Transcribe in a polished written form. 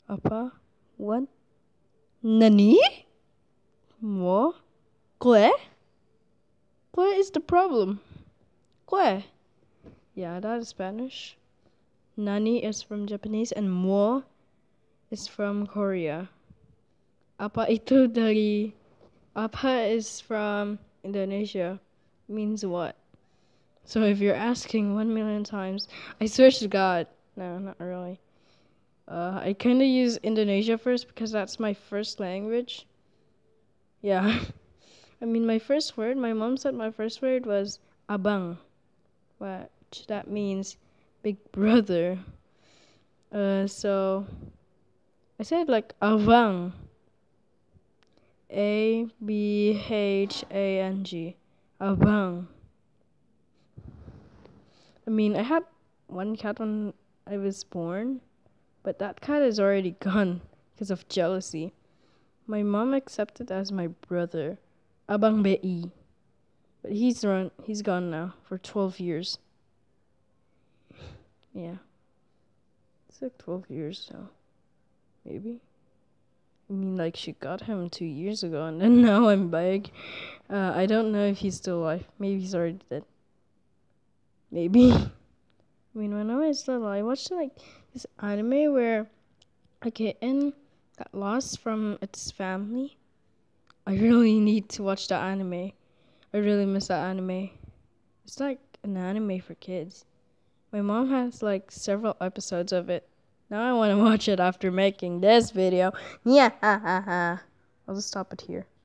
Apa? What? Nani? Mo? Kue? What is the problem? Kue? Yeah, that is Spanish. Nani is from Japanese and mo is from Korea. Apa itu dari... Apa is from Indonesia. Means what? So if you're asking 1,000,000 times, I swear to God. No, not really. I kind of use Indonesia first because that's my first language. Yeah. I mean, my first word, my mom said my first word was abang, which that means big brother. So I said like abang. Abhang. Abang. I mean, I had one cat when I was born, but that cat is already gone because of jealousy. My mom accepted as my brother, Abang Bei. But he's gone now for 12 years. Yeah. It's like 12 years now. Maybe. I mean, like, she got him 2 years ago, and then now I'm back. I don't know if he's still alive. Maybe he's already dead. Maybe. I mean, when I was little, I watched, like, this anime where a kitten got lost from its family. I really need to watch that anime. I really miss that anime. It's like an anime for kids. My mom has like several episodes of it. Now I want to watch it after making this video. Yeah, I'll just stop it here.